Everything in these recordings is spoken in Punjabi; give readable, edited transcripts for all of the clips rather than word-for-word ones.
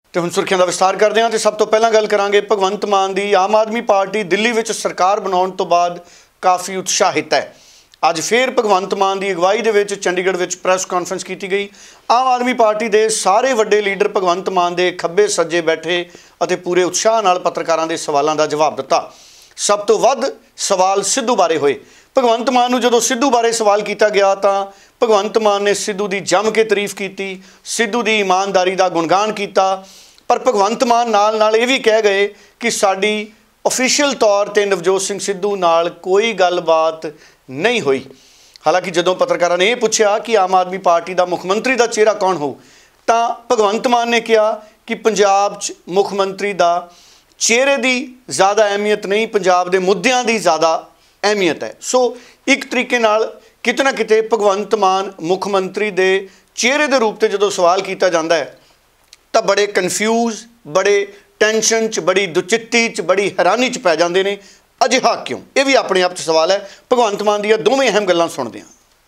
तो हुण सुर्खियां दा विस्तार करते हैं। तो सब तो पहलां गल करांगे भगवंत मान दी। आम आदमी पार्टी दिल्ली विच सरकार बनाउण तो बाद काफ़ी उत्साहित है। अज फिर भगवंत मान की अगवाई दे विच चंडीगढ़ विच प्रैस कॉन्फ्रेंस की गई। आम आदमी पार्टी के सारे वड्डे लीडर भगवंत मान के खब्बे सज्जे बैठे और पूरे उत्साह नाल पत्रकारां दे सवालों का जवाब दिता। सब तो वध सवाल सिद्धू बारे होए। भगवंत मान नूं जदों सिद्धू बारे सवाल किया गया तो भगवंत मान ने सिद्धू की जम के तारीफ की, सिद्धू की ईमानदारी का गुणगान किया। पर भगवंत मान नाल ये भी कह गए कि साडी ऑफिशियल तौर पर नवजोत सिंह सिद्धू नाल कोई गलबात नहीं हुई। हालांकि जदों पत्रकारों ने यह पूछा कि आम आदमी पार्टी का मुख मंत्री का चेहरा कौन हो, तो भगवंत मान ने कहा कि पंजाब मुख मंत्री का चेहरे की ज़्यादा अहमियत नहीं, पंजाब के मुद्दों की ज़्यादा अहमियत है। सो एक तरीके नाल किते ना किते भगवंत मान मुख मंत्री के चेहरे के रूप में जो सवाल किया जाता है तो बड़े कन्फ्यूज, बड़े टेंशन च, बड़ी दुचित्ती च, बड़ी हैरानी च पै जाते हैं। अजिहा क्यों? ये भी अपने आप सवाल है। भगवंत मान दी दोवें अहम गल्लां सुनते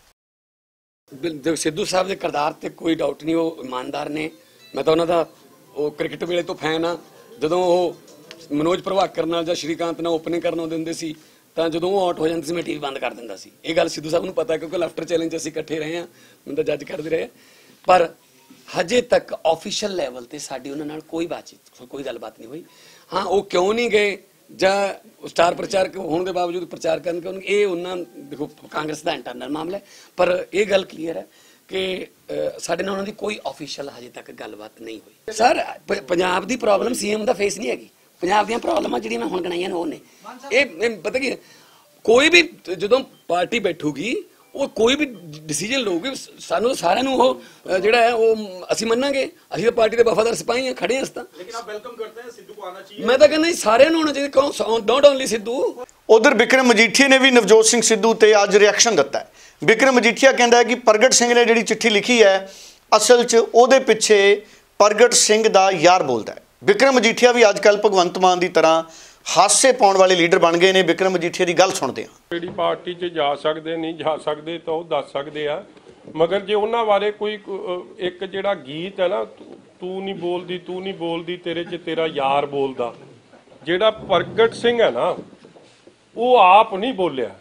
हैं। सिद्धू साहब के किरदार से कोई डाउट नहीं, वो ईमानदार ने। मैं तो उन्होंने वो क्रिकेट वेले तो फैन हाँ। जो वो मनोज प्रभाकर नाल जां श्रीकांत नाल ओपनिंग करन आउंदे हुंदे सी तो जो वो आउट हो जाते सी मैं टीवी बंद कर दिंदा सी। ये गल सिद्धू साहब नूं पता है क्योंकि लाफ्टर चैलेंज असीं इकट्ठे रहे हैं, मैं तो जज करते रहे। पर हजे तक ऑफिशियल लैवल पर साडी उन्हां नाल कोई बातचीत, कोई गलबात नहीं हुई। हाँ, वो क्यों नहीं गए जां स्टार प्रचारक होने के बावजूद प्रचार करके ये उन्हां देखो कांग्रेस का इंटरनल मामला है। पर यह गल क्लीयर है कि साडे नाल उन्हां दी कोई ऑफिशियल हजे तक गलबात नहीं हुई। सर पंजाब की प्रॉब्लम सीएम का फेस नहीं हैगी। पंजाब दी प्रॉब्लम जिहड़ियां मैं हुण गिनाईयां ने वो ने ये पता की कोई भी जो पार्टी बैठूगी वो कोई भी डिसीजन लूगी सानू सारे वो जिहड़ा है वो असीं मन्नांगे। असीं तो पार्टी के वफादार सिपाही हैं, खड़े हैं। लेकिन आप वेलकम करते हैं, सिद्धू को आना चाहिए। मैं तो कहना सारे होना चाहिए, नॉट ओनली सिद्धू। उधर बिक्रम मजीठिया ने भी नवजोत सिंह सिद्धू ते अज रिएक्शन दिता है। बिक्रम मजीठिया कहता है कि प्रगट सिंह ने जिहड़ी चिट्ठी लिखी है असल च उहदे पिछे प्रगट सिंह दा यार बोलता है। बिक्रम मजीठिया भी अजकल भगवंत मान की तरह हासे पाउण वाले लीडर बन गए ने। बिक्रम मजीठिया की गल सुनते हैं। ਜਿਹੜੀ पार्टी 'ਚ जा सकते नहीं जा सकते तो वो दस सकते आ, मगर जे उन्होंने बारे कोई एक जिहड़ा गीत है ना, तू नहीं बोलदी तेरे 'च तेरा यार बोलदा, जिहड़ा प्रगट सिंह है ना वो आप नहीं बोलिया,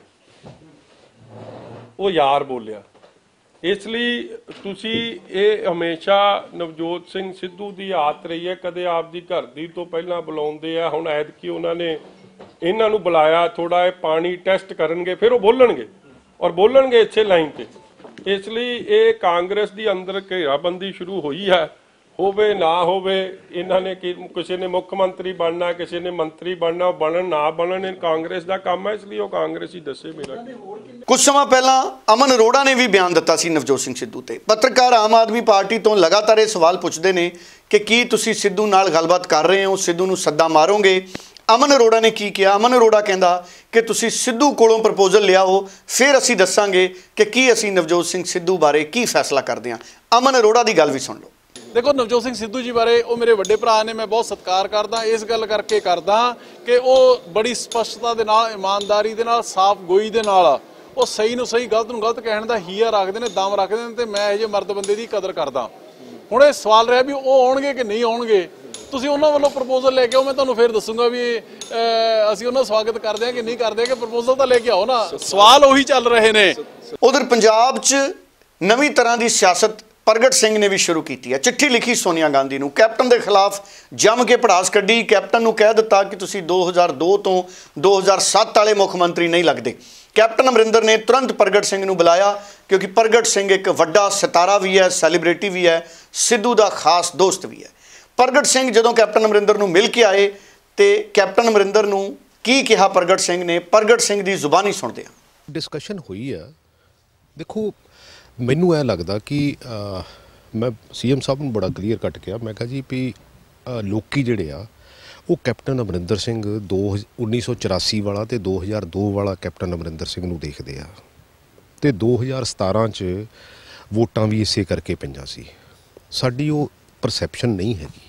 वो यार बोलिया। इसलिए तुसी ये हमेशा नवजोत सिंह सिद्धू की आदत रही है, कदे आपकी घर दी तो पहला बुलाउंदे आ। हुण ऐतकी उन्होंने इन्हां नूं बुलाया, थोड़ा पानी टेस्ट करनगे, फिर वो बोलणगे और बोलणगे इसे लाइन पे। इसलिए ये कांग्रेस की अंदर घेराबंदी शुरू हुई है, होवे ना होवे। इन्हां ने किसी ने मुख्य मंत्री बनना, किसी ने मंत्री बनना, बनन ना बनन कांग्रेस का काम है। इसलिए वो कांग्रेस ही दसे। मेरा कुछ समय पहला अमन अरोड़ा ने भी बयान दिता सी नवजोत सिंह सिद्धू ते। पत्रकार आम आदमी पार्टी तो लगातार ये सवाल पूछते हैं कि की तुसी सिद्धू नाल गलबात कर रहे हो, सिद्धू नूं सद्दा मारोगे। अमन अरोड़ा ने की किया? अमन अरोड़ा कहता कि तुसी सिद्धू कोलों प्रपोजल लियाओ, फिर असीं दसांगे कि की असीं नवजोत सिंह सिद्धू बारे की फैसला करते हैं। अमन अरोड़ा की गल भी सुन लो। देखो नवजोत सिंह सिद्धू जी बारे वो मेरे वड्डे भरा ने, मैं बहुत सत्कार करदा। इस गल करके करदा कि वो बड़ी स्पष्टता दे नाल, ईमानदारी दे नाल, साफ गोई दे नाल वो सही नूं सही, गलत नूं गलत कहण दा हीया रखदे ने, दम रखदे ने। ते मैं इहो जिहे मर्द बंदे दी कदर करदा। हुण ये सवाल रहा भी वो आउणगे कि नहीं आउणगे, तुसीं उन्हां वल्लों प्रपोजल लेके आओ, मैं तुहानूं फिर दसूंगा भी असीं उन्हां स्वागत करदे हां कि नहीं करदे। कि प्रपोजल तां लेके आओ ना, सवाल उही चल रहे ने। उधर पंजाब च नवीं तरह की सियासत प्रगट सिंह ने भी शुरू की है। चिट्ठी लिखी सोनिया गांधी नूं, कैप्टन के खिलाफ जम के भड़ास कढ़ी। कैप्टन नूं कह दिता कि तुसीं 2002 तो 2007 वाले मुख मंत्री नहीं लगते। कैप्टन अमरिंदर ने तुरंत प्रगट सिंह नूं बुलाया क्योंकि प्रगट सिंह एक वड्डा सितारा भी है, सैलीब्रिटी भी है, सिद्धू का खास दोस्त भी है। प्रगट सिंह जदों कैप्टन अमरिंदर नूं मिल के आए तो कैप्टन अमरिंदर नूं की कहा प्रगट सिंह ने, प्रगट सिंह की जुबानी सुनते हैं। डिस्कशन हुई है। देखो मैनू ऐ लगता कि मैं सीएम साहब नूं बड़ा क्लीयर कट किया, मैं कहा जी भी लोकी जिहड़े आ वो कैप्टन अमरिंदर सिंह 1984 वाला तो 2002 वाला कैप्टन अमरिंदर सिंह नूं देखदे आ ते 2017 च वोटां भी इसे करके पईआं सी। साडी वो परसैप्शन नहीं हैगी।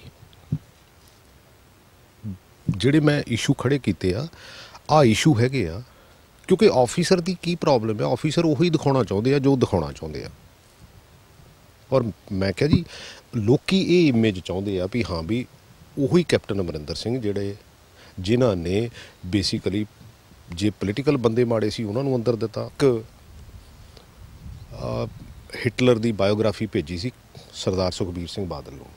जिहड़े मैं इशू खड़े कीते आ इशू हैगे आ क्योंकि ऑफिसर की की प्रॉब्लम है। ऑफिसर उही दिखाना चाहते हैं जो दिखाना चाहते हैं। ਔਰ ਮੈਂ ਕਿਹਾ ਜੀ ਲੋਕੀ ਇਹ ਇਮੇਜ ਚਾਹੁੰਦੇ ਆ ਵੀ ਹਾਂ ਵੀ ਉਹੀ ਕੈਪਟਨ ਅਮਰਿੰਦਰ ਸਿੰਘ ਜਿਹੜੇ ਜਿਨ੍ਹਾਂ ਨੇ ਬੇਸਿਕਲੀ ਜੇ ਪੋਲੀਟੀਕਲ ਬੰਦੇ ਮਾੜੇ ਸੀ ਉਹਨਾਂ ਨੂੰ ਅੰਦਰ ਦਿੱਤਾ। ਹਿਟਲਰ ਦੀ ਬਾਇਓਗ੍ਰਾਫੀ ਭੇਜੀ ਸੀ ਸਰਦਾਰ ਸੁਖਬੀਰ ਸਿੰਘ ਬਾਦਲ ਨੂੰ,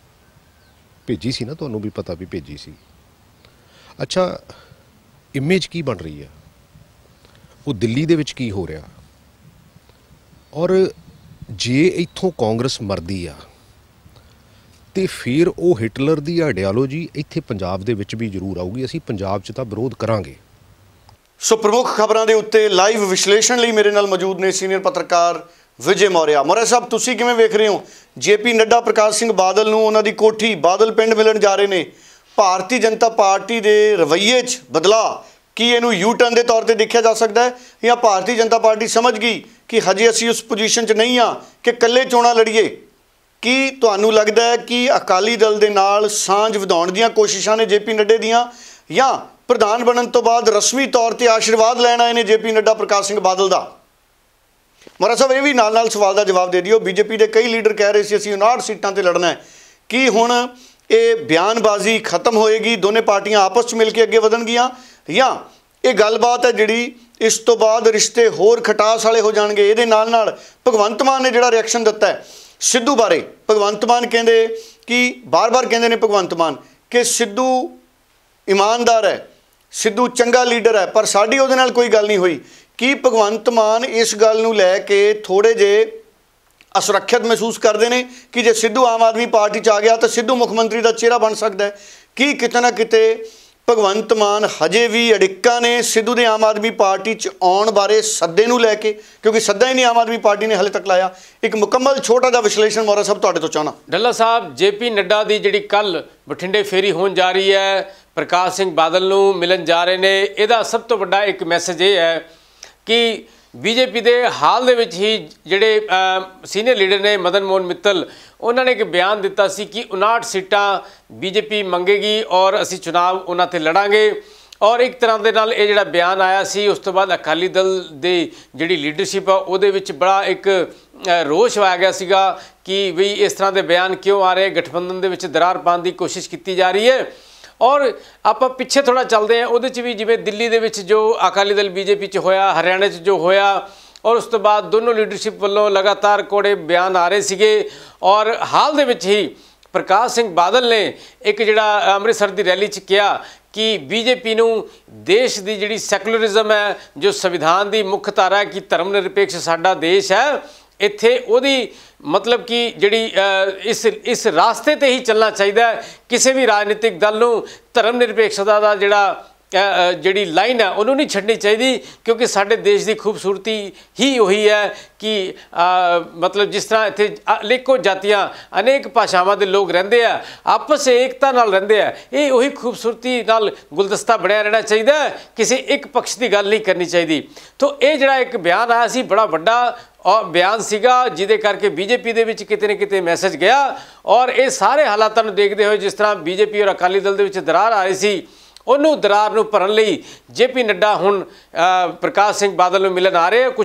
ਭੇਜੀ ਸੀ ਨਾ, ਤੁਹਾਨੂੰ ਵੀ ਪਤਾ ਵੀ ਭੇਜੀ ਸੀ। ਅੱਛਾ, ਇਮੇਜ ਕੀ ਬਣ ਰਹੀ ਹੈ, ਉਹ ਦਿੱਲੀ ਦੇ ਵਿੱਚ ਕੀ ਹੋ ਰਿਹਾ, ਔਰ ਜੇ ਇੱਥੋਂ ਕਾਂਗਰਸ ਮਰਦੀ ਆ ਤੇ ਫਿਰ ਉਹ ਹਿਟਲਰ ਦੀ ਆਈਡੀਆਲੋਜੀ ਇੱਥੇ ਪੰਜਾਬ ਦੇ ਵਿੱਚ ਵੀ ਜ਼ਰੂਰ ਆਊਗੀ। ਅਸੀਂ ਪੰਜਾਬ 'ਚ ਤਾਂ ਵਿਰੋਧ ਕਰਾਂਗੇ। ਸੋ ਪ੍ਰਮੁੱਖ ਖਬਰਾਂ ਦੇ ਉੱਤੇ ਲਾਈਵ ਵਿਸ਼ਲੇਸ਼ਣ ਲਈ ਮੇਰੇ ਨਾਲ ਮੌਜੂਦ ਨੇ ਸੀਨੀਅਰ ਪੱਤਰਕਾਰ ਵਿਜੇ ਮੌਰਿਆ। ਮੌਰਿਆ ਸਾਹਿਬ, ਤੁਸੀਂ ਕਿਵੇਂ ਵੇਖ ਰਹੇ ਹੋ? ਜੇਪੀ ਨੱਡਾ ਪ੍ਰਕਾਸ਼ ਸਿੰਘ ਬਾਦਲ ਨੂੰ ਉਹਨਾਂ ਦੀ ਕੋਠੀ ਬਾਦਲ ਪਿੰਡ ਮਿਲਣ ਜਾ ਰਹੇ ਨੇ। ਭਾਰਤੀ ਜਨਤਾ ਪਾਰਟੀ ਦੇ ਰਵੱਈਏ 'ਚ ਬਦਲਾਅ, ਕੀ ਇਹਨੂੰ ਯੂ ਟਰਨ ਦੇ ਤੌਰ ਤੇ ਦੇਖਿਆ ਜਾ ਸਕਦਾ ਹੈ, ਜਾਂ ਭਾਰਤੀ ਜਨਤਾ ਪਾਰਟੀ ਸਮਝ ਗਈ ਕਿ ਹਜੇ ਅਸੀਂ ਉਸ ਪੋਜੀਸ਼ਨ 'ਚ ਨਹੀਂ ਹਾਂ ਕਿ ਇਕੱਲੇ ਚੋਣਾਂ ਲੜੀਏ? ਕੀ ਤੁਹਾਨੂੰ ਲੱਗਦਾ ਹੈ ਕਿ ਅਕਾਲੀ ਦਲ ਦੇ ਨਾਲ ਸਾਂਝ ਵਧਾਉਣ ਦੀਆਂ ਕੋਸ਼ਿਸ਼ਾਂ ਨੇ ਜੇਪੀ ਨੱਡੇ ਦੀਆਂ, ਜਾਂ ਪ੍ਰਧਾਨ ਬਣਨ ਤੋਂ ਬਾਅਦ ਰਸਮੀ ਤੌਰ ਤੇ ਆਸ਼ੀਰਵਾਦ ਲੈਣ ਆਏ ਨੇ ਜੇਪੀ ਨੱਡਾ ਪ੍ਰਕਾਸ਼ ਸਿੰਘ ਬਾਦਲ ਦਾ? ਮੌਰਿਆ ਸਾਹਿਬ, ਇਹ ਵੀ ਨਾਲ ਸਵਾਲ ਦਾ ਜਵਾਬ ਦੇ ਦਿਓ। ਬੀਜੇਪੀ ਦੇ ਕਈ ਲੀਡਰ ਕਹਿ ਰਹੇ ਸੀ ਅਸੀਂ 59 ਸੀਟਾਂ ਤੇ ਲੜਨਾ ਹੈ। ਕੀ ਹੁਣ ਇਹ ਬਿਆਨਬਾਜ਼ੀ ਖਤਮ ਹੋਏਗੀ, ਦੋਨੇ ਪਾਰਟੀਆਂ ਆਪਸ 'ਚ ਮਿਲ ਕੇ ਅੱਗੇ ਵਧਣਗੀਆਂ, ਜਾਂ ਇਹ ਗੱਲਬਾਤ ਹੈ ਜਿਹੜੀ ਇਸ ਤੋਂ ਬਾਅਦ ਰਿਸ਼ਤੇ ਹੋਰ ਖਟਾਸ ਵਾਲੇ ਹੋ ਜਾਣਗੇ? ਇਹਦੇ ਨਾਲ ਭਗਵੰਤ ਮਾਨ ਨੇ ਜਿਹੜਾ ਰਿਐਕਸ਼ਨ ਦਿੱਤਾ ਹੈ ਸਿੱਧੂ ਬਾਰੇ, ਭਗਵੰਤ ਮਾਨ ਕਹਿੰਦੇ ਕਿ ਬਾਰ-ਬਾਰ ਕਹਿੰਦੇ ਨੇ ਭਗਵੰਤ ਮਾਨ ਕਿ ਸਿੱਧੂ ਇਮਾਨਦਾਰ ਹੈ, ਸਿੱਧੂ ਚੰਗਾ ਲੀਡਰ ਹੈ, ਪਰ ਸਾਡੀ ਉਹਦੇ ਨਾਲ ਕੋਈ ਗੱਲ ਨਹੀਂ ਹੋਈ। ਕੀ ਭਗਵੰਤ ਮਾਨ ਇਸ ਗੱਲ ਨੂੰ ਲੈ ਕੇ ਥੋੜ੍ਹੇ ਜਿਹੇ ਅਸੁਰੱਖਿਅਤ ਮਹਿਸੂਸ ਕਰਦੇ ਨੇ ਕਿ ਜੇ ਸਿੱਧੂ ਆਮ ਆਦਮੀ ਪਾਰਟੀ 'ਚ ਆ ਗਿਆ ਤਾਂ ਸਿੱਧੂ ਮੁੱਖ ਮੰਤਰੀ ਦਾ ਚਿਹਰਾ ਬਣ ਸਕਦਾ ਹੈ? ਕੀ ਕਿਤੇ ਨਾ ਕਿਤੇ ਭਗਵੰਤ ਮਾਨ ਹਜੇ ਵੀ ਅੜਿੱਕਾ ਨੇ ਸਿੱਧੂ ਦੇ ਆਮ ਆਦਮੀ ਪਾਰਟੀ 'ਚ ਆਉਣ ਬਾਰੇ ਸੱਦੇ ਨੂੰ ਲੈ ਕੇ, ਕਿਉਂਕਿ ਸੱਦਾ ਹੀ ਨਹੀਂ ਆਮ ਆਦਮੀ ਪਾਰਟੀ ਨੇ ਹਾਲੇ ਤੱਕ ਲਾਇਆ? ਇੱਕ ਮੁਕੰਮਲ ਛੋਟਾ ਜਿਹਾ ਵਿਸ਼ਲੇਸ਼ਣ ਮੌਰਿਆ ਸਾਹਿਬ ਤੁਹਾਡੇ ਤੋਂ ਚਾਹਣਾ। ਡੱਲਾ ਸਾਹਿਬ, ਜੇਪੀ ਨੱਡਾ ਦੀ ਜਿਹੜੀ ਕੱਲ ਬਠਿੰਡੇ ਫੇਰੀ ਹੋਣ ਜਾ ਰਹੀ ਹੈ, ਪ੍ਰਕਾਸ਼ ਸਿੰਘ ਬਾਦਲ ਨੂੰ ਮਿਲਣ ਜਾ ਰਹੇ ਨੇ, ਇਹਦਾ ਸਭ ਤੋਂ ਵੱਡਾ ਇੱਕ ਮੈਸੇਜ ਇਹ ਹੈ ਕਿ ਬੀਜੇਪੀ ਦੇ ਹਾਲ ਦੇ ਵਿੱਚ ਹੀ ਜਿਹੜੇ ਸੀਨੀਅਰ ਲੀਡਰ ਨੇ ਮਦਨ ਮੋਹਨ ਮਿੱਤਲ, ਉਹਨਾਂ ਨੇ ਇੱਕ ਬਿਆਨ ਦਿੱਤਾ ਸੀ ਕਿ 59 ਸੀਟਾਂ ਬੀਜੇਪੀ ਮੰਗੇਗੀ ਔਰ ਅਸੀਂ ਚੁਣਾਵ ਉਹਨਾਂ 'ਤੇ ਲੜਾਂਗੇ। ਔਰ ਇੱਕ ਤਰ੍ਹਾਂ ਦੇ ਨਾਲ ਇਹ ਜਿਹੜਾ ਬਿਆਨ ਆਇਆ ਸੀ, ਉਸ ਤੋਂ ਬਾਅਦ ਅਕਾਲੀ ਦਲ ਦੀ ਜਿਹੜੀ ਲੀਡਰਸ਼ਿਪ ਆ ਉਹਦੇ ਵਿੱਚ ਬੜਾ ਇੱਕ ਰੋਸ਼ ਆ ਗਿਆ ਸੀਗਾ ਕਿ ਵੀ ਇਸ ਤਰ੍ਹਾਂ ਦੇ ਬਿਆਨ ਕਿਉਂ ਆ ਰਹੇ, ਗਠਬੰਧਨ ਦੇ ਵਿੱਚ ਦਰਾਰ ਪਾਉਣ ਦੀ ਕੋਸ਼ਿਸ਼ ਕੀਤੀ ਜਾ ਰਹੀ ਹੈ। ਔਰ ਆਪਾਂ ਪਿੱਛੇ ਥੋੜ੍ਹਾ ਚੱਲਦੇ ਹਾਂ, ਉਹਦੇ 'ਚ ਵੀ ਜਿਵੇਂ ਦਿੱਲੀ ਦੇ ਵਿੱਚ ਜੋ ਅਕਾਲੀ ਦਲ ਬੀਜੇਪੀ 'ਚ ਹੋਇਆ, ਹਰਿਆਣਾ 'ਚ ਜੋ ਹੋਇਆ, ਔਰ ਉਸ ਤੋਂ ਬਾਅਦ ਦੋਨੋਂ ਲੀਡਰਸ਼ਿਪ ਵੱਲੋਂ ਲਗਾਤਾਰ ਕੋੜੇ ਬਿਆਨ ਆ ਰਹੇ ਸੀਗੇ। ਔਰ ਹਾਲ ਦੇ ਵਿੱਚ ਹੀ ਪ੍ਰਕਾਸ਼ ਸਿੰਘ ਬਾਦਲ ਨੇ ਇੱਕ ਜਿਹੜਾ ਅੰਮ੍ਰਿਤਸਰ ਦੀ ਰੈਲੀ 'ਚ ਕਿਹਾ ਕਿ ਬੀਜੇਪੀ ਨੂੰ ਦੇਸ਼ ਦੀ ਜਿਹੜੀ ਸੈਕੂਲਰਿਜ਼ਮ ਹੈ, ਜੋ ਸੰਵਿਧਾਨ ਦੀ ਮੁੱਖ ਧਾਰਾ ਹੈ ਕਿ ਧਰਮ ਨਿਰਪੇਖ ਸਾਡਾ ਦੇਸ਼ ਹੈ, ਇੱਥੇ ਉਹਦੀ ਮਤਲਬ ਕਿ ਜਿਹੜੀ ਇਸ ਰਾਸਤੇ 'ਤੇ ਹੀ ਚੱਲਣਾ ਚਾਹੀਦਾ ਹੈ। ਕਿਸੇ ਵੀ ਰਾਜਨੀਤਿਕ ਦਲ ਨੂੰ ਧਰਮ ਨਿਰਪੇਖਤਾ ਦਾ ਜਿਹੜੀ ਲਾਈਨ ਹੈ ਉਹਨੂੰ ਨਹੀਂ ਛੱਡਣੀ ਚਾਹੀਦੀ, ਕਿਉਂਕਿ ਸਾਡੇ ਦੇਸ਼ ਦੀ ਖੂਬਸੂਰਤੀ ਹੀ ਉਹੀ ਹੈ ਕਿ ਮਤਲਬ ਜਿਸ ਤਰ੍ਹਾਂ ਇੱਥੇ ਅਨੇਕੋ ਜਾਤੀਆਂ, ਅਨੇਕ ਭਾਸ਼ਾਵਾਂ ਦੇ ਲੋਕ ਰਹਿੰਦੇ ਆ, ਆਪਸ ਏਕਤਾ ਨਾਲ ਰਹਿੰਦੇ ਆ, ਇਹ ਉਹੀ ਖੂਬਸੂਰਤੀ ਨਾਲ ਗੁਲਦਸਤਾ ਬਣਿਆ ਰਹਿਣਾ ਚਾਹੀਦਾ, ਕਿਸੇ ਇੱਕ ਪਕਸ਼ ਦੀ ਗੱਲ ਨਹੀਂ ਕਰਨੀ ਚਾਹੀਦੀ। ਤਾਂ ਇਹ ਜਿਹੜਾ ਇੱਕ ਬਿਆਨ ਆਇਆ ਸੀ, ਬੜਾ ਵੱਡਾ ਬਿਆਨ ਸੀਗਾ, ਜਿਹਦੇ ਕਰਕੇ ਬੀਜੇਪੀ ਦੇ ਵਿੱਚ ਕਿਤੇ ਨਾ ਕਿਤੇ ਮੈਸੇਜ ਗਿਆ। ਔਰ ਇਹ ਸਾਰੇ ਹਾਲਾਤਾਂ ਨੂੰ ਦੇਖਦੇ ਹੋਏ, ਜਿਸ ਤਰ੍ਹਾਂ ਬੀਜੇਪੀ ਔਰ ਅਕਾਲੀ ਦਲ ਦੇ ਵਿੱਚ ਦਰਾਰ ਆ ਰਹੀ ਸੀ, ਉਹਨੂੰ ਦਰਾਰ ਨੂੰ ਭਰਨ ਲਈ ਜੇਪੀ ਨੱਡਾ ਹੁਣ ਪ੍ਰਕਾਸ਼ ਸਿੰਘ ਬਾਦਲ ਨੂੰ ਮਿਲਣ ਆ ਰਹੇ।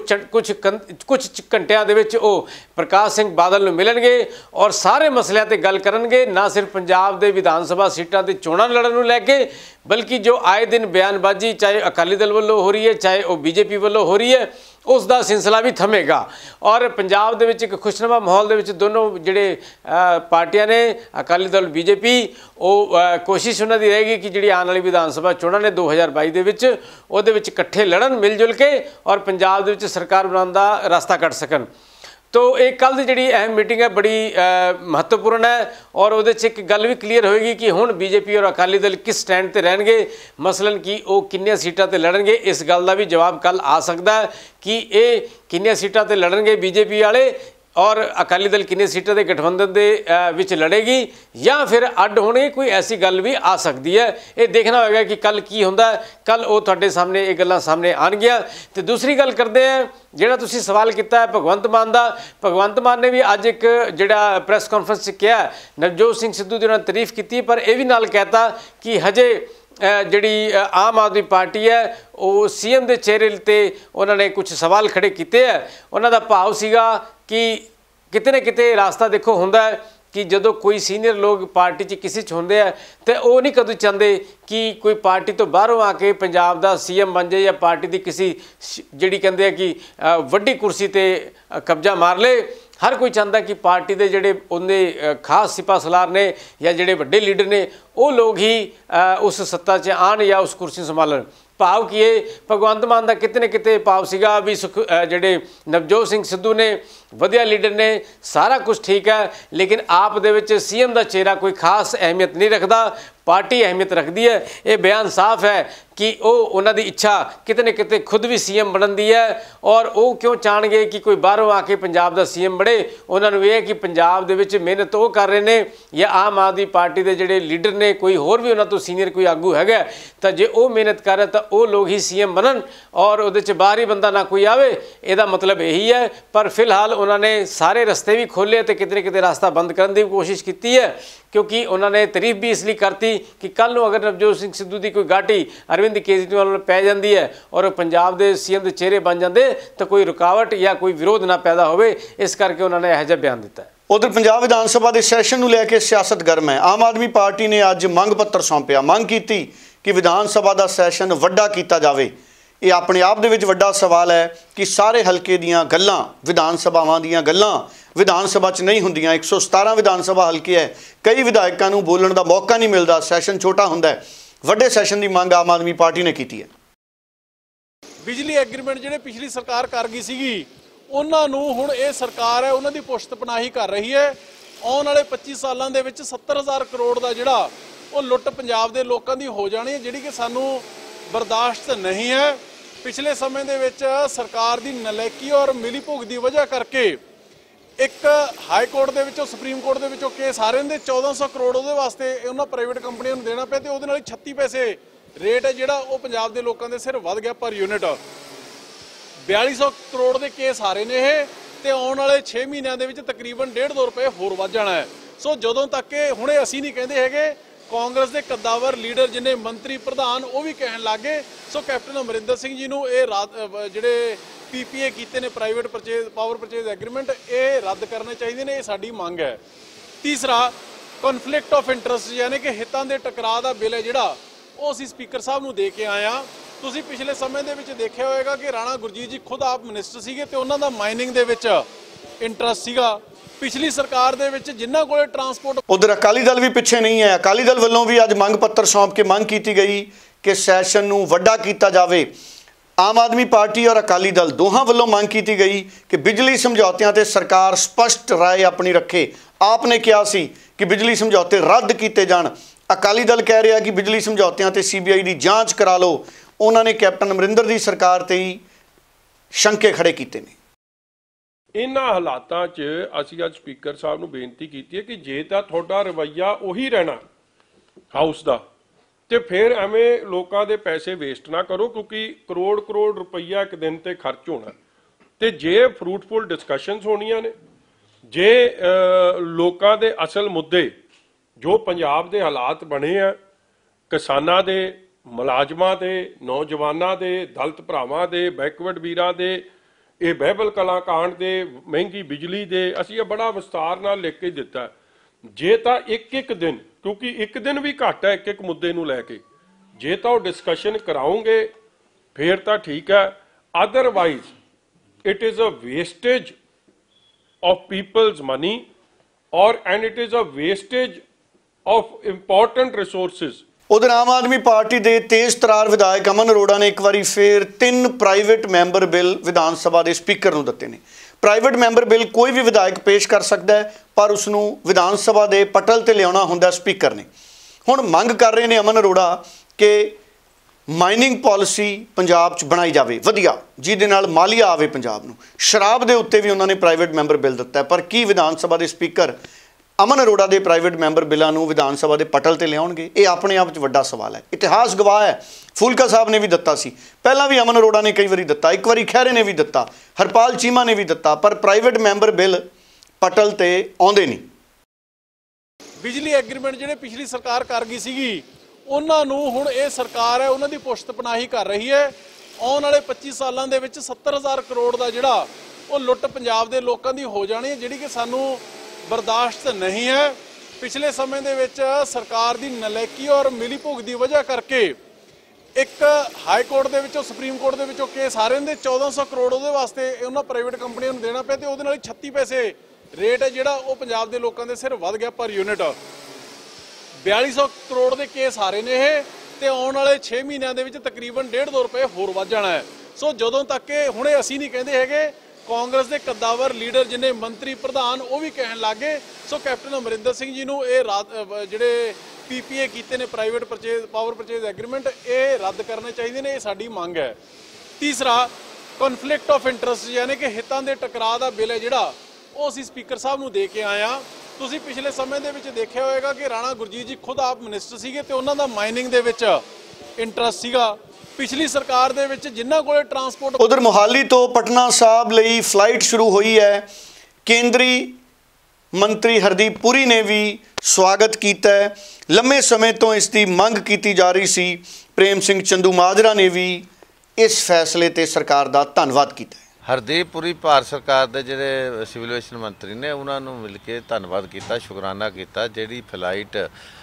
ਕੁਝ ਘੰਟਿਆਂ ਦੇ ਵਿੱਚ ਉਹ ਪ੍ਰਕਾਸ਼ ਸਿੰਘ ਬਾਦਲ ਨੂੰ ਮਿਲਣਗੇ ਔਰ ਸਾਰੇ ਮਸਲਿਆਂ 'ਤੇ ਗੱਲ ਕਰਨਗੇ, ਨਾ ਸਿਰਫ ਪੰਜਾਬ ਦੇ ਵਿਧਾਨ ਸਭਾ ਸੀਟਾਂ 'ਤੇ ਚੋਣਾਂ ਲੜਨ ਨੂੰ ਲੈ ਕੇ, ਬਲਕਿ ਜੋ ਆਏ ਦਿਨ ਬਿਆਨਬਾਜ਼ੀ ਚਾਹੇ ਅਕਾਲੀ ਦਲ ਵੱਲੋਂ ਹੋ ਰਹੀ ਹੈ, ਚਾਹੇ ਉਹ ਬੀਜੇਪੀ ਵੱਲੋਂ ਹੋ ਰਹੀ ਹੈ, ਉਸ ਦਾ ਸਿਲਸਿਲਾ ਵੀ ਥਮੇਗਾ। ਔਰ ਪੰਜਾਬ ਦੇ ਵਿੱਚ ਇੱਕ ਖੁਸ਼ਨੁਮਾ ਮਾਹੌਲ ਦੇ ਵਿੱਚ ਦੋਨੋਂ ਜਿਹੜੇ ਪਾਰਟੀਆਂ ਨੇ, ਅਕਾਲੀ ਦਲ ਬੀਜੇਪੀ, ਉਹ ਕੋਸ਼ਿਸ਼ ਉਹਨਾਂ ਦੀ ਰਹੇਗੀ ਕਿ ਜਿਹੜੀ ਆਉਣ ਵਾਲੀ ਵਿਧਾਨ ਸਭਾ ਚੋਣਾਂ ਨੇ 2022 ਦੇ ਵਿੱਚ, ਉਹਦੇ ਵਿੱਚ ਇਕੱਠੇ ਲੜਨ ਮਿਲ ਜੁਲ ਕੇ ਔਰ ਪੰਜਾਬ ਦੇ ਵਿੱਚ ਸਰਕਾਰ ਬਣਾਉਣ ਦਾ ਰਸਤਾ ਕੱਢ ਸਕਣ। तो एक कल की जी अहम मीटिंग है बड़ी महत्वपूर्ण है और वो एक गल भी क्लीयर होएगी कि हुण बीजेपी और अकाली दल किस स्टैंड पर रहणगे, मसलन कि वो किन्नियां सीटां ते लड़नगे, इस गल का भी जवाब कल आ सकता है कि ये किन्नियां सीटां ते लड़नगे बीजेपी वाले और अकाली दल किन्नी सीटां के गठबंधन के विच लड़ेगी या फिर अड होने, कोई ऐसी गल भी आ सकती है। ये देखना होगा कि कल की होंदा है, कल वो तुहाडे सामने ये गल्लां सामने आउणगीआं। ते दूसरी गल करते हैं जिहड़ा तुसीं सवाल किया है भगवंत मान का, भगवंत मान ने भी अज एक जिहड़ा प्रेस कॉन्फ्रेंस कहा नवजोत सिंह सिद्धू की उन्होंने तारीफ की, पर यह भी नाल कहता कि हजे जिहड़ी आम आदमी पार्टी है वो सीएम के चेहरे ते उन्होंने कुछ सवाल खड़े किए है। उन्हों का भाव सीगा कि ਕਿਤੇ ਨਾ ਕਿਤੇ ਰਾਸਤਾ ਦੇਖੋ ਹੁੰਦਾ ਹੈ कि जो कोई सीनियर लोग पार्टी च किसी च होंगे तो वो नहीं कदों चाहते कि कोई पार्टी तो बाहरों आके पंजाब का CM बन जाए या पार्टी की किसी जिहड़ी कहते हैं कि वड्डी कुर्सी ते कब्जा मार ले। हर कोई चाहता कि पार्टी के जोड़े उन्हें खास सिपा सलार ने या जोड़े वड्डे लीडर ने वो लोग ही उस सत्ता च आन या उस कुर्सी संभालन। भाव की भगवंत मान का कितने किते भाव सीगा भी जोड़े नवजोत सिंह सिद्धू ने वधिया लीडर ने, सारा कुछ ठीक है, लेकिन आप दे विच CM का चेहरा कोई खास अहमियत नहीं रखता, पार्टी अहमियत रखती है। ये बयान साफ है कि वो उन्हां दी इच्छा किते न किते खुद भी CM बनन दी है और वो क्यों चाहणगे कि कोई बाहरों आके पंजाब का CM बने। उन्होंने ये है कि पंजाब दे विच मेहनत वो कर रहे हैं या आम आदमी पार्टी के जोड़े लीडर ने कोई होर भी उन्हां तो सीनियर कोई आगू है तो जे वो मेहनत कर रहे तो वो लोग ही CM बनन और उहदे च बाहरी बंदा ना कोई आवे। इहदा मतलब यही है। पर फिलहाल उन्होंने सारे रस्ते भी खोले तो किते न किते रास्ता बंद करने की कोशिश की है, क्योंकि उन्होंने तारीफ भी इसलिए करती कि कल को अगर नवजोत सिंह सिद्धू की कोई गाटी अरविंद केजरीवाल पै जाती है और पंजाब के CM के चेहरे बन जाते तो कोई रुकावट या कोई विरोध ना पैदा हो, इस करके उन्होंने यह जिहा बयान दिता है। उधर पंजाब विधान सभा के सैशन को लैके सियासत गर्म है। आम आदमी पार्टी ने अज मंग पत्र सौंपिया, मंग की कि विधान सभा का सैशन वड्डा किया जाए। ये अपने आप दे विच वड्डा सवाल है कि सारे हल्के दीयां गल्लां विधान सभावां दीयां गल्लां विधान सभा च नहीं हुंदियां। 117 विधान सभा हल्के है, कई विधायकों को बोलण का मौका नहीं मिलता, सैशन छोटा हुंदा है। वड्डे सैशन की मांग आम आदमी पार्टी ने की है। बिजली एग्रीमेंट जिहड़े पिछली सरकार कर गई सीगी उन्हां नूं हुण ये सरकार है उन्हां दी पुश्त पनाही कर रही है। आउण वाले 25 सालां दे विच 70,000 करोड़ का जिहड़ा वो लुੱਟ पंजाब दे लोकां दी हो जानी है, जिहड़ी कि सानूं बर्दाश्त नहीं है। पिछले समय दे विच सरकार दी नलैकी और मिली भुग दी वजह करके एक हाई कोर्ट दे विचों सुप्रीम कोर्ट दे विचों केस आ रहे हैं 1400 करोड़ उहदे वास्ते उन्हां प्राइवेट कंपनियों नूं देना पिया ते उहदे नाल 36 पैसे रेट है जिहड़ा वो पंजाब दे लोकां दे सिर वध गया पर यूनिट। 4200 करोड़ दे केस आ रहे ने ये ते आउण वाले 6 महीनों दे विच तकरीबन 150 रुपए होर वध जाना है। सो जदों तक कि हुणे असीं नहीं कहंदे हैगे, कांग्रेस के कद्दावर लीडर जिन्हें मंत्री प्रधान वो भी कहन लग गए। सो कैप्टन अमरिंदर सिंह जी नूं ये जिहड़े PPA कीते ने private purchase power purchase agreement ये रद्द करने चाहिए ने, ये साडी मंग है। तीसरा कॉन्फ्लिक्ट ऑफ इंटरस्ट यानी कि हितां दे टकराव दा बिल है जिहड़ा वो असीं स्पीकर साहब नूं दे के आए हां। तुसीं पिछले समय दे विच देखिया होएगा कि राणा गुरजीत जी खुद आप मिनिस्टर सीगे ते उन्हां दा माइनिंग दे विच इंटरस्ट सीगा। पिछली सरकार दे विच जिन्हां कोले ट्रांसपोर्ट उधर अकाली दल भी पिछे नहीं है। अकाली दल वालों भी अज मंग पत्र सौंप के मंग की गई कि सैशन नूं वड्डा कीता जावे। आम आदमी पार्टी और अकाली दल दोहां वालों मंग की गई कि बिजली समझौतियां ते सरकार स्पष्ट राय अपनी रखे। आपने कहा सी कि बिजली समझौते रद्द किए जाण, अकाली दल कह रहा कि बिजली समझौतियां ते CBI की जांच करा लो। उन्होंने कैप्टन अमरिंदर की सरकार ते ही शंके खड़े किए ने। इन्हां हालातां 'च असीं अज स्पीकर साहब नूं बेनती कीती है कि जे तां तुहाडा रवैया उही रहना हाउस दा ते फिर एवें लोकां दे पैसे वेस्ट ना करो, क्योंकि करोड़ करोड़ रुपया एक दिन ते खर्च होना ते जे फ्रूटफुल डिस्कशनस होणियां ने, जे लोकां दे असल मुद्दे जो पंजाब दे हालात बने आ किसानां दे, मुलाजमां दे, नौजवानां दे, दलित भरावां दे, बैकवर्ड वीरां दे, ये बहबल कलां कांड दे, महंगी बिजली दे, असीं ये बड़ा विस्तार नाल लिख के दिता। जे तां एक दिन, क्योंकि एक दिन भी घट है एक मुद्दे नूं लैके, जे तां डिस्कशन कराओगे फिर तां ठीक है, otherwise it is a wastage of people's money और and it is a wastage of important resources. उधर आम आदमी पार्टी के तेज तरार विधायक अमन अरोड़ा ने एक बार फिर 3 private member bill Vidhan Sabha के स्पीकर को दिते हैं। प्राइवेट मैंबर बिल कोई भी विधायक पेश कर सकता है, पर उसनों विधान सभा के पटल ते लियाना हुंदा स्पीकर ने। हुण मंग कर रहे हैं अमन अरोड़ा कि माइनिंग पॉलिसी पंजाब च बनाई जाए वधिया, जिहदे नाल मालिया आवे पंजाब नूं। शराब के उत्ते भी उन्होंने प्राइवेट मैंबर बिल दिता है, पर की विधान सभा के स्पीकर अमन अरोड़ा के प्राइवेट मैंबर बिलों को विधान सभा के पटल ते लियाउणगे? ये अपने आप वड्डा सवाल है। इतिहास गवाह है, फूलका साहब ने भी दिता सी, पहला भी अमन अरोड़ा ने कई बार दिता, एक बार खैरे ने भी दिता, हरपाल चीमा ने भी दिता, पर प्राइवेट मैंबर बिल पटल ते आउंदे नहीं। बिजली एग्रीमेंट जिहड़े पिछली सरकार कर गई सीगी उन्हां नूं हुण ये सरकार है उन्हां दी पुश्त पनाही कर रही है। आउण वाले 25 सालां दे विच 70,000 करोड़ का जिहड़ा ਉਹ ਲੁੱਟ ਪੰਜਾਬ ਦੇ ਲੋਕਾਂ ਦੀ ਹੋ ਜਾਣੀ ਹੈ, ਜਿਹੜੀ ਕਿ ਸਾਨੂੰ ਬਰਦਾਸ਼ਤ ਨਹੀਂ ਹੈ। ਪਿਛਲੇ ਸਮੇਂ ਦੇ ਵਿੱਚ ਸਰਕਾਰ ਦੀ ਨਲਾਇਕੀ ਔਰ ਮਿਲੀ ਭੁਗਤ ਦੀ ਵਜ੍ਹਾ ਕਰਕੇ ਇੱਕ ਹਾਈ ਕੋਰਟ ਦੇ ਵਿੱਚੋਂ ਸੁਪਰੀਮ ਕੋਰਟ ਦੇ ਵਿੱਚੋਂ ਕੇਸ ਆ ਰਹੇ ਨੇ 1400 ਕਰੋੜ ਉਹਦੇ ਵਾਸਤੇ ਉਹਨਾਂ ਪ੍ਰਾਈਵੇਟ ਕੰਪਨੀਆਂ ਨੂੰ ਦੇਣਾ ਪਿਆ ਤੇ ਉਹਦੇ ਨਾਲ 36 ਪੈਸੇ ਰੇਟ ਹੈ ਜਿਹੜਾ ਉਹ ਪੰਜਾਬ ਦੇ ਲੋਕਾਂ ਦੇ ਸਿਰ ਵੱਧ ਗਿਆ ਪਰ ਯੂਨਿਟ। 4200 ਕਰੋੜ ਦੇ ਕੇਸ ਆ ਰਹੇ ਨੇ ਇਹ ਤੇ ਆਉਣ ਵਾਲੇ 6 ਮਹੀਨਿਆਂ ਦੇ ਵਿੱਚ ਤਕਰੀਬਨ 150 ਰੁਪਏ ਹੋਰ ਵੱਧ ਜਾਣਾ ਹੈ। ਸੋ ਜਦੋਂ ਤੱਕ ਇਹ ਹੁਣੇ ਅਸੀਂ ਨਹੀਂ ਕਹਿੰਦੇ ਹੈਗੇ, ਕਾਂਗਰਸ ਦੇ ਕੱਦਾਵਰ ਲੀਡਰ ਜਿਨੇ ਮੰਤਰੀ ਪ੍ਰਧਾਨ ਉਹ ਵੀ ਕਹਿਣ ਲੱਗੇ। ਸੋ ਕੈਪਟਨ ਅਮਰਿੰਦਰ ਸਿੰਘ ਜੀ ਨੂੰ ਇਹ ਜਿਹੜੇ PPA ਕੀਤੇ ਨੇ ਪ੍ਰਾਈਵੇਟ ਪਾਵਰ ਪਰਚੇਜ਼ ਐਗਰੀਮੈਂਟ ਇਹ ਰੱਦ ਕਰਨੇ ਚਾਹੀਦੇ ਨੇ, ਇਹ ਸਾਡੀ ਮੰਗ ਹੈ। ਤੀਸਰਾ ਕਨਫਲਿਕਟ ਆਫ ਇੰਟਰਸਟ ਯਾਨੀ ਕਿ ਹਿੱਤਾਂ ਦੇ ਟਕਰਾਅ ਦਾ ਬਿੱਲ ਹੈ ਜਿਹੜਾ ਉਹ ਅਸੀਂ ਸਪੀਕਰ ਸਾਹਿਬ ਨੂੰ ਦੇ ਕੇ ਆਏ ਹਾਂ। ਤੁਸੀਂ ਪਿਛਲੇ ਸਮੇਂ ਦੇ ਵਿੱਚ ਦੇਖਿਆ ਹੋਵੇਗਾ ਕਿ ਰਾਣਾ ਗੁਰਜੀਤ ਜੀ ਖੁਦ ਆਪ ਮਿਨਿਸਟਰ ਸੀਗੇ ਤੇ ਉਹਨਾਂ ਦਾ ਮਾਈਨਿੰਗ ਦੇ ਵਿੱਚ ਇੰਟਰਸਟ ਸੀਗਾ। ਪਿਛਲੀ ਸਰਕਾਰ ਦੇ ਵਿੱਚ ਜਿਨ੍ਹਾਂ ਕੋਲੇ ਟਰਾਂਸਪੋਰਟ। ਉਧਰ ਮੋਹਾਲੀ ਤੋਂ ਪਟਨਾ ਸਾਹਿਬ ਲਈ ਫਲਾਈਟ ਸ਼ੁਰੂ ਹੋਈ ਹੈ। ਕੇਂਦਰੀ ਮੰਤਰੀ ਹਰਦੀਪ ਪੁਰੀ ਨੇ ਵੀ ਸਵਾਗਤ ਕੀਤਾ ਹੈ। ਲੰਮੇ ਸਮੇਂ ਤੋਂ ਇਸ ਦੀ ਮੰਗ ਕੀਤੀ ਜਾ ਰਹੀ ਸੀ। ਪ੍ਰੇਮ ਸਿੰਘ ਚੰਦੂਮਾਜਰਾ ਨੇ ਵੀ ਇਸ ਫੈਸਲੇ ਤੇ ਸਰਕਾਰ ਦਾ ਧੰਨਵਾਦ ਕੀਤਾ। ਹਰਦੀਪ ਪੁਰੀ ਭਾਰਤ ਸਰਕਾਰ ਦੇ ਜਿਹੜੇ ਸਿਵਲ ਐਵੀਏਸ਼ਨ ਮੰਤਰੀ ਨੇ ਉਹਨਾਂ ਨੂੰ ਮਿਲ ਕੇ ਧੰਨਵਾਦ ਕੀਤਾ, ਸ਼ੁਕਰਾਨਾ ਕੀਤਾ। ਜਿਹੜੀ ਫਲਾਈਟ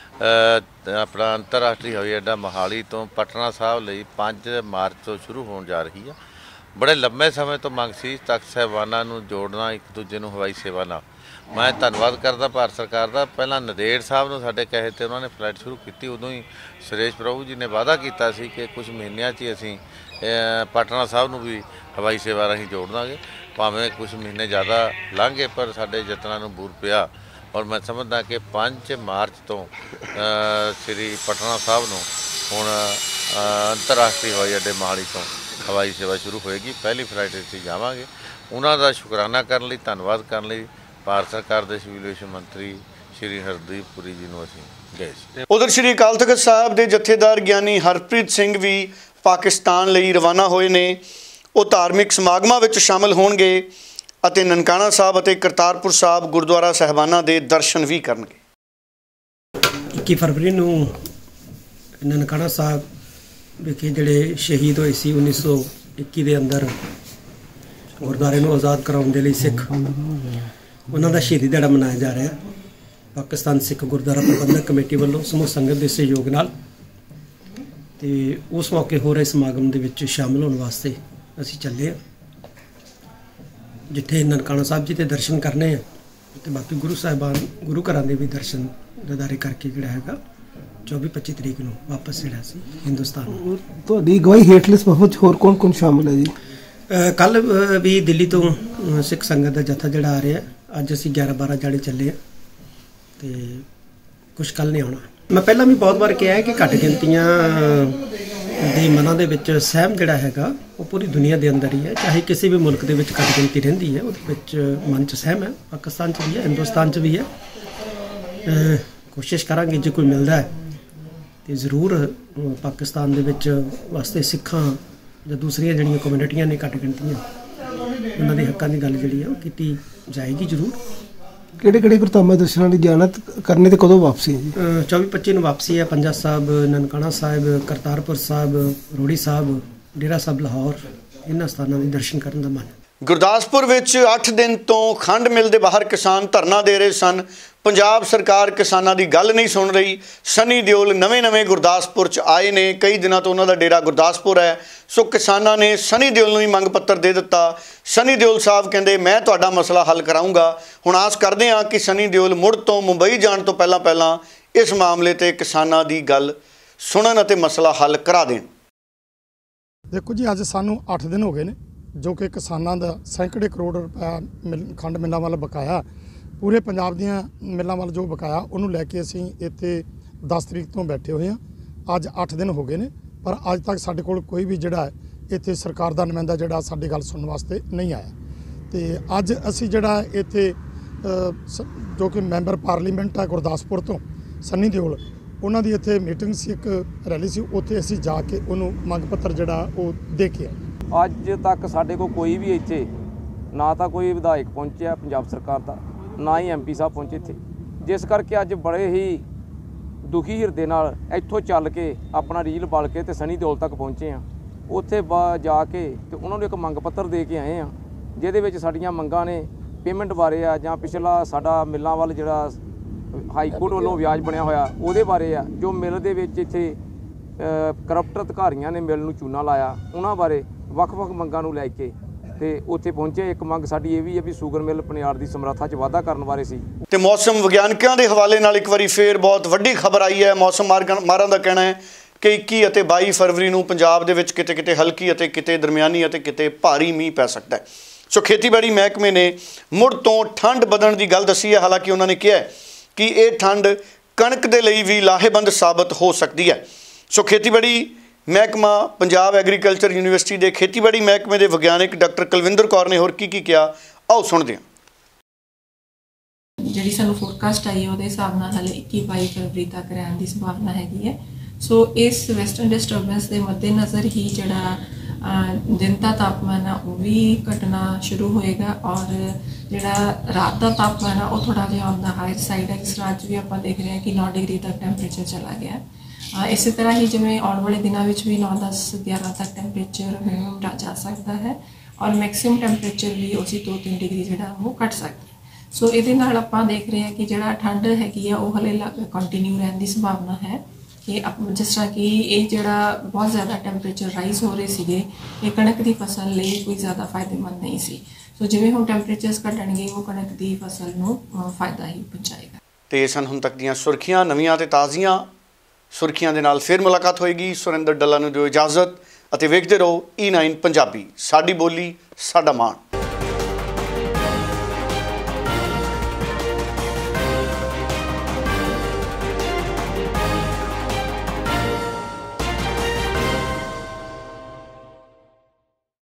ਆਪਣਾ ਅੰਤਰਰਾਸ਼ਟਰੀ ਹਵਾਈ ਅੱਡਾ ਮੋਹਾਲੀ ਤੋਂ ਪਟਨਾ ਸਾਹਿਬ ਲਈ 5 ਮਾਰਚ ਤੋਂ ਸ਼ੁਰੂ ਹੋਣ ਜਾ ਰਹੀ ਆ। ਬੜੇ ਲੰਬੇ ਸਮੇਂ ਤੋਂ ਮੰਗ ਸੀ ਤਖ਼ਤ ਸਾਹਿਬਾਨਾਂ ਨੂੰ ਜੋੜਨਾ ਇੱਕ ਦੂਜੇ ਨੂੰ ਹਵਾਈ ਸੇਵਾ ਨਾਲ। ਮੈਂ ਧੰਨਵਾਦ ਕਰਦਾ ਭਾਰਤ ਸਰਕਾਰ ਦਾ। ਪਹਿਲਾਂ ਨੰਦੇੜ ਸਾਹਿਬ ਨੂੰ ਸਾਡੇ ਕਹੇ ਤੇ ਉਹਨਾਂ ਨੇ ਫਲਾਈਟ ਸ਼ੁਰੂ ਕੀਤੀ, ਉਦੋਂ ਹੀ ਸੁਰੇਸ਼ ਪ੍ਰਭੂ ਜੀ ਨੇ ਵਾਅਦਾ ਕੀਤਾ ਸੀ ਕਿ ਕੁਝ ਮਹੀਨਿਆਂ 'ਚ ਹੀ ਅਸੀਂ ਪਟਨਾ ਸਾਹਿਬ ਨੂੰ ਵੀ ਹਵਾਈ ਸੇਵਾ ਰਾਹੀਂ ਜੋੜ ਦਾਂਗੇ। ਭਾਵੇਂ ਕੁਝ ਮਹੀਨੇ ਜ਼ਿਆਦਾ ਲੰਘ ਗਏ ਪਰ ਸਾਡੇ ਯਤਨਾਂ ਨੂੰ ਬੂਰ ਪਿਆ ਔਰ ਮੈਂ ਸਮਝਦਾ ਕਿ 5 ਮਾਰਚ ਤੋਂ ਸ੍ਰੀ ਪਟਨਾ ਸਾਹਿਬ ਨੂੰ ਹੁਣ ਅੰਤਰਰਾਸ਼ਟਰੀ ਹਵਾਈ ਅੱਡੇ ਮੋਹਾਲੀ ਤੋਂ ਹਵਾਈ ਸੇਵਾ ਸ਼ੁਰੂ ਹੋਏਗੀ। ਪਹਿਲੀ ਫਲਾਈਟ ਅਸੀਂ ਜਾਵਾਂਗੇ। ਉਹਨਾਂ ਦਾ ਸ਼ੁਕਰਾਨਾ ਕਰਨ ਲਈ, ਧੰਨਵਾਦ ਕਰਨ ਲਈ ਭਾਰਤ ਸਰਕਾਰ ਦੇ ਸਿਵਲ ਐਵੀਏਸ਼ਨ ਮੰਤਰੀ ਸ਼੍ਰੀ ਹਰਦੀਪ ਪੁਰੀ ਜੀ ਨੂੰ ਅਸੀਂ ਗਏ ਸੀ। ਉਧਰ ਸ਼੍ਰੀ ਅਕਾਲ ਤਖ਼ਤ ਸਾਹਿਬ ਦੇ ਜਥੇਦਾਰ ਗਿਆਨੀ ਹਰਪ੍ਰੀਤ ਸਿੰਘ ਵੀ ਪਾਕਿਸਤਾਨ ਲਈ ਰਵਾਨਾ ਹੋਏ ਨੇ। ਉਹ ਧਾਰਮਿਕ ਸਮਾਗਮਾਂ ਵਿੱਚ ਸ਼ਾਮਲ ਹੋਣਗੇ ਅਤੇ ਨਨਕਾਣਾ ਸਾਹਿਬ ਅਤੇ ਕਰਤਾਰਪੁਰ ਸਾਹਿਬ ਗੁਰਦੁਆਰਾ ਸਾਹਿਬਾਨਾਂ ਦੇ ਦਰਸ਼ਨ ਵੀ ਕਰਨਗੇ। 21 ਫਰਵਰੀ ਨੂੰ ਨਨਕਾਣਾ ਸਾਹਿਬ ਵਿਖੇ ਜਿਹੜੇ ਸ਼ਹੀਦ ਹੋਏ ਸੀ 1921 ਦੇ ਅੰਦਰ ਗੁਰਦੁਆਰੇ ਨੂੰ ਆਜ਼ਾਦ ਕਰਾਉਣ ਦੇ ਲਈ ਸਿੱਖ, ਉਹਨਾਂ ਦਾ ਸ਼ਹੀਦੀ ਦਿਹਾੜਾ ਮਨਾਇਆ ਜਾ ਰਿਹਾ। ਪਾਕਿਸਤਾਨ ਸਿੱਖ ਗੁਰਦੁਆਰਾ ਪ੍ਰਬੰਧਕ ਕਮੇਟੀ ਵੱਲੋਂ ਸਮੂਹ ਸੰਗਤ ਦੇ ਸਹਿਯੋਗ ਨਾਲ ਤੇ ਉਸ ਮੌਕੇ ਹੋ ਰਹੇ ਸਮਾਗਮ ਦੇ ਵਿੱਚ ਸ਼ਾਮਲ ਹੋਣ ਵਾਸਤੇ ਅਸੀਂ ਚੱਲੇ ਹਾਂ, ਜਿੱਥੇ ਨਨਕਾਣਾ ਸਾਹਿਬ ਜੀ ਦੇ ਦਰਸ਼ਨ ਕਰਨੇ ਆ ਤੇ ਬਾਕੀ ਗੁਰੂ ਸਾਹਿਬਾਨ ਗੁਰੂ ਘਰਾਂ ਦੇ ਵੀ ਦਰਸ਼ਨ ਦਿਦਾਰੇ ਕਰਕੇ ਜਿਹੜਾ ਹੈਗਾ 24-25 ਤਰੀਕ ਨੂੰ ਵਾਪਸ ਜਿਹੜਾ ਸੀ ਹਿੰਦੁਸਤਾਨ। ਤੁਹਾਡੀ ਅਗਵਾਈ ਹੇਠਲੇ ਸਮੂਹ ਵਿੱਚ ਹੋਰ ਕੌਣ ਸ਼ਾਮਲ ਹੈ ਜੀ? ਕੱਲ ਵੀ ਦਿੱਲੀ ਤੋਂ ਸਿੱਖ ਸੰਗਤ ਦਾ ਜਥਾ ਜਿਹੜਾ ਆ ਰਿਹਾ। ਅੱਜ ਅਸੀਂ 11-12 ਜਾਣੇ ਚੱਲੇ ਆ ਤੇ ਕੁਛ ਕੱਲ ਨਹੀਂ ਆਉਣਾ। ਮੈਂ ਪਹਿਲਾਂ ਵੀ ਬਹੁਤ ਵਾਰ ਕਿਹਾ ਹੈ ਕਿ ਘੱਟ ਗਿਣਤੀਆਂ ਦੇ ਮਨਾਂ ਦੇ ਵਿੱਚ ਸਹਿਮ ਜਿਹੜਾ ਹੈਗਾ ਉਹ ਪੂਰੀ ਦੁਨੀਆ ਦੇ ਅੰਦਰ ਹੀ ਹੈ। ਚਾਹੇ ਕਿਸੇ ਵੀ ਮੁਲਕ ਦੇ ਵਿੱਚ ਘੱਟ ਗਿਣਤੀ ਰਹਿੰਦੀ ਹੈ ਉਹਦੇ ਵਿੱਚ ਮਨ 'ਚ ਸਹਿਮ ਹੈ। ਪਾਕਿਸਤਾਨ 'ਚ ਵੀ ਹੈ, ਹਿੰਦੁਸਤਾਨ 'ਚ ਵੀ ਹੈ। ਕੋਸ਼ਿਸ਼ ਕਰਾਂਗੇ ਜੇ ਕੋਈ ਮਿਲਦਾ ਹੈ ਤੇ ਜ਼ਰੂਰ ਪਾਕਿਸਤਾਨ ਦੇ ਵਿੱਚ ਵਾਸਤੇ ਸਿੱਖਾਂ ਜਾਂ ਦੂਸਰੀਆਂ ਜਿਹੜੀਆਂ ਕਮਿਊਨਿਟੀਆਂ ਨੇ ਘੱਟ ਗਿਣਤੀਆਂ ਉਹਨਾਂ ਦੇ ਹੱਕਾਂ ਦੀ ਗੱਲ ਜਿਹੜੀ ਆ ਉਹ ਕੀਤੀ ਜਾਏਗੀ ਜ਼ਰੂਰ। ਕਿਹੜੇ ਗੁਰਧਾਮਾਂ ਦਰਸ਼ਨਾਂ ਲਈ ਜਾਣਾ ਕਰਨੇ ਤੇ ਕਦੋਂ ਵਾਪਸੀ ਹੈ ਜੀ? 24-25 ਨੂੰ ਵਾਪਸੀ ਹੈ। ਪੰਜਾ ਸਾਹਿਬ, ਨਨਕਾਣਾ ਸਾਹਿਬ, ਕਰਤਾਰਪੁਰ ਸਾਹਿਬ, ਰੋੜੀ ਸਾਹਿਬ, ਡੇਰਾ ਸਾਹਿਬ ਲਾਹੌਰ, ਇਹਨਾਂ ਸਥਾਨਾਂ ਦੇ ਦਰਸ਼ਨ ਕਰਨ ਦਾ ਮਨ। ਗੁਰਦਾਸਪੁਰ ਵਿੱਚ 8 ਦਿਨ ਤੋਂ ਖੰਡ ਮਿਲ ਦੇ ਬਾਹਰ ਕਿਸਾਨ ਧਰਨਾ ਦੇ ਰਹੇ ਸਨ। ਪੰਜਾਬ ਸਰਕਾਰ ਕਿਸਾਨਾਂ ਦੀ ਗੱਲ ਨਹੀਂ ਸੁਣ ਰਹੀ। ਸਨੀ ਦਿਓਲ ਨਵੇਂ ਗੁਰਦਾਸਪੁਰ 'ਚ ਆਏ ਨੇ। ਕਈ ਦਿਨਾਂ ਤੋਂ ਉਹਨਾਂ ਦਾ ਡੇਰਾ ਗੁਰਦਾਸਪੁਰ ਹੈ। ਸੋ ਕਿਸਾਨਾਂ ਨੇ ਸਨੀ ਦਿਓਲ ਨੂੰ ਹੀ ਮੰਗ ਪੱਤਰ ਦੇ ਦਿੱਤਾ। ਸਨੀ ਦਿਓਲ ਸਾਹਿਬ ਕਹਿੰਦੇ ਮੈਂ ਤੁਹਾਡਾ ਮਸਲਾ ਹੱਲ ਕਰਾਊਂਗਾ। ਹੁਣ ਆਸ ਕਰਦੇ ਹਾਂ ਕਿ ਸਨੀ ਦਿਓਲ ਮੁੜ ਤੋਂ ਮੁੰਬਈ ਜਾਣ ਤੋਂ ਪਹਿਲਾਂ ਇਸ ਮਾਮਲੇ ਤੇ ਕਿਸਾਨਾਂ ਦੀ ਗੱਲ ਸੁਣਨ ਅਤੇ ਮਸਲਾ ਹੱਲ ਕਰਾ ਦੇਣ। ਦੇਖੋ ਜੀ, ਅੱਜ ਸਾਨੂੰ 8 ਦਿਨ ਹੋ ਗਏ ਨੇ ਜੋ ਕਿ ਕਿਸਾਨਾਂ ਦਾ ਸੈਂਕੜੇ ਕਰੋੜ ਰੁਪਇਆ ਖੰਡ ਮਿੱਲਾਂ ਵੱਲ ਬਕਾਇਆ, ਪੂਰੇ ਪੰਜਾਬ ਦੀਆਂ ਮਿੱਲਾਂ ਵੱਲ ਜੋ ਬਕਾਇਆ ਉਹਨੂੰ ਲੈ ਕੇ ਅਸੀਂ ਇੱਥੇ 10 ਤਰੀਕ ਤੋਂ ਬੈਠੇ ਹੋਏ ਹਾਂ। ਅੱਜ 8 ਦਿਨ ਹੋ ਗਏ ਨੇ ਪਰ ਅੱਜ ਤੱਕ ਸਾਡੇ ਕੋਲ ਕੋਈ ਵੀ ਜਿਹੜਾ ਹੈ ਇੱਥੇ ਸਰਕਾਰ ਦਾ ਨੁਮਾਇੰਦਾ ਜਿਹੜਾ ਸਾਡੀ ਗੱਲ ਸੁਣਨ ਵਾਸਤੇ ਨਹੀਂ ਆਇਆ। ਤੇ ਅੱਜ ਅਸੀਂ ਜਿਹੜਾ ਇੱਥੇ ਜੋ ਕਿ ਮੈਂਬਰ ਪਾਰਲੀਮੈਂਟ ਹੈ ਗੁਰਦਾਸਪੁਰ ਤੋਂ ਸਨੀ ਦਿਓਲ, ਉਹਨਾਂ ਦੀ ਇੱਥੇ ਮੀਟਿੰਗ ਸੀ, ਇੱਕ ਰੈਲੀ ਸੀ, ਉੱਥੇ ਅਸੀਂ ਜਾ ਕੇ ਉਹਨੂੰ ਮੰਗ ਪੱਤਰ ਜਿਹੜਾ ਉਹ ਦੇ ਕੇ ਆਏ। ਅੱਜ ਤੱਕ ਸਾਡੇ ਕੋਲ ਕੋਈ ਵੀ ਇੱਥੇ ਨਾ ਤਾਂ ਕੋਈ ਵਿਧਾਇਕ ਪਹੁੰਚਿਆ ਪੰਜਾਬ ਸਰਕਾਰ ਦਾ, ਨਾ ਹੀ MP ਸਾਹਿਬ ਪਹੁੰਚੇ ਇੱਥੇ, ਜਿਸ ਕਰਕੇ ਅੱਜ ਬੜੇ ਹੀ ਦੁਖੀ ਹਿਰਦੇ ਨਾਲ ਇੱਥੋਂ ਚੱਲ ਕੇ ਆਪਣਾ ਰੀਲ ਬਲ ਕੇ ਤੇ ਸਨੀ ਦਿਓਲ ਤੱਕ ਪਹੁੰਚੇ ਹਾਂ। ਉੱਥੇ ਜਾ ਕੇ ਤੇ ਉਹਨਾਂ ਨੂੰ ਇੱਕ ਮੰਗ ਪੱਤਰ ਦੇ ਕੇ ਆਏ ਹਾਂ ਜਿਹਦੇ ਵਿੱਚ ਸਾਡੀਆਂ ਮੰਗਾਂ ਨੇ ਪੇਮੈਂਟ ਬਾਰੇ ਆ ਜਾਂ ਪਿਛਲਾ ਸਾਡਾ ਮਿੱਲਾਂ ਵੱਲ ਜਿਹੜਾ ਹਾਈ ਕੋਰਟ ਵੱਲੋਂ ਵਿਆਜ ਬਣਿਆ ਹੋਇਆ ਉਹਦੇ ਬਾਰੇ ਆ, ਜੋ ਮਿੱਲ ਦੇ ਵਿੱਚ ਇੱਥੇ ਕਰਪਟ ਅਧਿਕਾਰੀਆਂ ਨੇ ਮਿੱਲ ਨੂੰ ਚੂਨਾ ਲਾਇਆ ਉਹਨਾਂ ਬਾਰੇ ਵੱਖ-ਵੱਖ ਮੰਗਾਂ ਨੂੰ ਲੈ ਕੇ ਤੇ ਉੱਥੇ ਪਹੁੰਚੇ। ਇੱਕ ਮੰਗ ਸਾਡੀ ਇਹ ਵੀ ਹੈ ਵੀ ਸ਼ੂਗਰ ਮਿੱਲ ਪਨਿਆੜ ਦੀ ਸਮਰੱਥਾ 'ਚ ਵਾਧਾ ਕਰਨ ਬਾਰੇ ਸੀ। ਤੇ ਮੌਸਮ ਵਿਗਿਆਨਕਾਂ ਦੇ ਹਵਾਲੇ ਨਾਲ ਇੱਕ ਵਾਰੀ ਫੇਰ ਬਹੁਤ ਵੱਡੀ ਖਬਰ ਆਈ ਹੈ। ਮੌਸਮ ਮਾਹਰਾਂ ਦਾ ਕਹਿਣਾ ਹੈ ਕਿ 21 ਅਤੇ 22 ਫਰਵਰੀ ਨੂੰ ਪੰਜਾਬ ਦੇ ਵਿੱਚ ਕਿਤੇ ਹਲਕੀ ਅਤੇ ਕਿਤੇ ਦਰਮਿਆਨੀ ਅਤੇ ਕਿਤੇ ਭਾਰੀ ਮੀਂਹ ਪੈ ਸਕਦਾ ਹੈ। ਸੋ ਖੇਤੀਬਾੜੀ ਮਹਿਕਮੇ ਨੇ ਮੁੜ ਤੋਂ ਠੰਡ ਵਧਣ ਦੀ ਗੱਲ ਦੱਸੀ ਹੈ। ਹਾਲਾਂਕਿ ਉਹਨਾਂ ਨੇ ਕਿਹਾ ਕਿ ਇਹ ਠੰਡ ਕਣਕ ਦੇ ਲਈ ਵੀ ਲਾਹੇਵੰਦ ਸਾਬਤ ਹੋ ਸਕਦੀ ਹੈ। ਸੋ ਖੇਤੀਬਾੜੀ ਮਹਿਕਮਾ ਪੰਜਾਬ ਐਗਰੀਕਲਚਰ ਯੂਨੀਵਰਸਿਟੀ ਦੇ ਖੇਤੀਬਾੜੀ ਮਹਿਕਮੇ ਦੇ ਵਿਗਿਆਨਕ ਡਾਕਟਰ ਕੁਲਵਿੰਦਰ ਕੌਰ ਨੇ ਹੋਰ ਕੀ ਕਿਹਾ, ਆਓ ਸੁਣਦੇ ਹਾਂ। ਜਿਹੜੀ ਸਾਨੂੰ ਫੋਰਕਾਸਟ ਆਈ ਹੈ ਉਹਦੇ ਹਿਸਾਬ ਨਾਲ ਹਾਲੇ 21-22 ਫਰਵਰੀ ਤੱਕ ਰਹਿਣ ਦੀ ਸੰਭਾਵਨਾ ਹੈਗੀ ਹੈ। ਸੋ ਇਸ ਵੈਸਟਰਨ ਡਿਸਟਰਬੈਂਸ ਦੇ ਮੱਦੇਨਜ਼ਰ ਹੀ ਜਿਹੜਾ ਦਿਨ ਦਾ ਤਾਪਮਾਨ ਆ ਉਹ ਵੀ ਘਟਣਾ ਸ਼ੁਰੂ ਹੋਏਗਾ ਔਰ ਜਿਹੜਾ ਰਾਤ ਦਾ ਤਾਪਮਾਨ ਆ ਉਹ ਥੋੜ੍ਹਾ ਜਿਹਾ ਔਨ ਦਾ ਹਾਇਰ ਸਾਈਡ ਹੈ। ਜਿਸ ਤਰ੍ਹਾਂ ਅੱਜ ਵੀ ਆਪਾਂ ਦੇਖ ਰਹੇ ਹਾਂ ਕਿ 9 ਡਿਗਰੀ ਤੱਕ ਟੈਂਪਰੇਚਰ ਚਲਾ ਗਿਆ। ਇਸੇ ਤਰ੍ਹਾਂ ਹੀ ਜਿਵੇਂ ਆਉਣ ਵਾਲੇ ਦਿਨਾਂ ਵਿੱਚ ਵੀ 9, 10, 11 ਤੱਕ ਟੈਂਪਰੇਚਰ ਮਿਨੀਮਮ ਜਾ ਸਕਦਾ ਹੈ ਔਰ ਮੈਕਸਿਮਮ ਟੈਂਪਰੇਚਰ ਵੀ ਉਸੇ 2-3 ਡਿਗਰੀ ਜਿਹੜਾ ਉਹ ਘਟ ਸਕਦਾ। ਸੋ ਇਹਦੇ ਨਾਲ ਆਪਾਂ ਦੇਖ ਰਹੇ ਹਾਂ ਕਿ ਜਿਹੜਾ ਠੰਡ ਹੈਗੀ ਆ ਉਹ ਹਲੇ ਕੰਟੀਨਿਊ ਰਹਿਣ ਦੀ ਸੰਭਾਵਨਾ ਹੈ। ਕਿ ਜਿਸ ਤਰ੍ਹਾਂ ਕਿ ਇਹ ਜਿਹੜਾ ਬਹੁਤ ਜ਼ਿਆਦਾ ਟੈਂਪਰੇਚਰ ਰਾਈਜ਼ ਹੋ ਰਹੇ ਸੀਗੇ ਇਹ ਕਣਕ ਦੀ ਫਸਲ ਲਈ ਕੋਈ ਜ਼ਿਆਦਾ ਫਾਇਦੇਮੰਦ ਨਹੀਂ ਸੀ। ਸੋ ਜਿਵੇਂ ਹੁਣ ਟੈਂਪਰੇਚਰਸ ਘਟਣਗੇ ਉਹ ਕਣਕ ਦੀ ਫਸਲ ਨੂੰ ਫਾਇਦਾ ਹੀ ਪਹੁੰਚਾਏਗਾ। ਤੇ ਸਨ ਹੁਣ ਤੱਕ ਦੀਆਂ ਸੁਰਖੀਆਂ, ਨਵੀਆਂ ਤੇ ਤਾਜ਼ੀਆਂ ਸੁਰਖੀਆਂ ਦੇ ਨਾਲ ਫਿਰ ਮੁਲਾਕਾਤ ਹੋਏਗੀ। ਸੁਰਿੰਦਰ ਡੱਲਾ ਨੂੰ ਦਿਓ ਇਜਾਜ਼ਤ ਅਤੇ ਵੇਖਦੇ ਰਹੋ E9 ਪੰਜਾਬੀ, ਸਾਡੀ ਬੋਲੀ ਸਾਡਾ ਮਾਣ।